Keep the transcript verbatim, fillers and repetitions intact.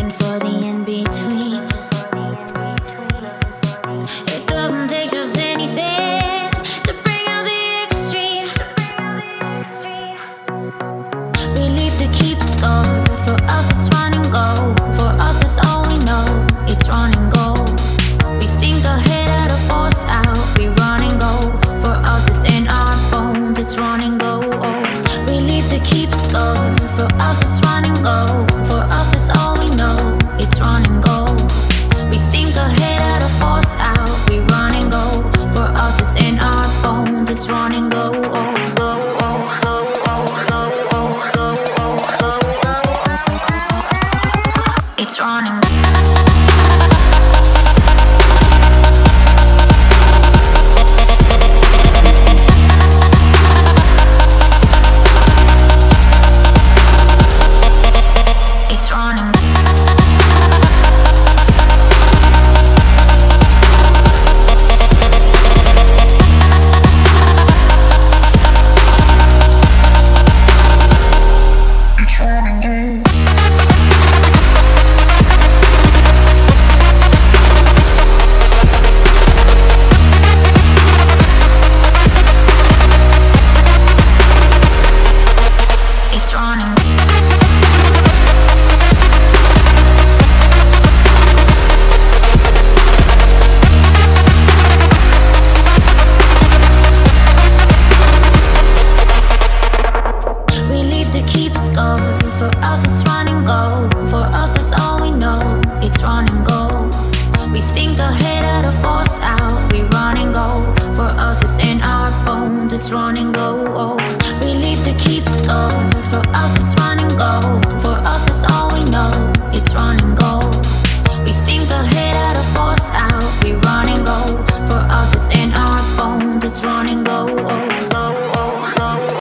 looking for the in-between. It doesn't take just anything to bring out the extreme. We leave to keep score. For us it's run and go. For us it's all we know. It's run and go. We think ahead out of force out. We run and go. For us it's in our bones. It's run and go. Oh. We leave to keep score. For us it's run and go. For us it's all we know. It's run and go. We think ahead out of force out. We run and go. For us it's in our bones. It's run and go. Oh. It's running.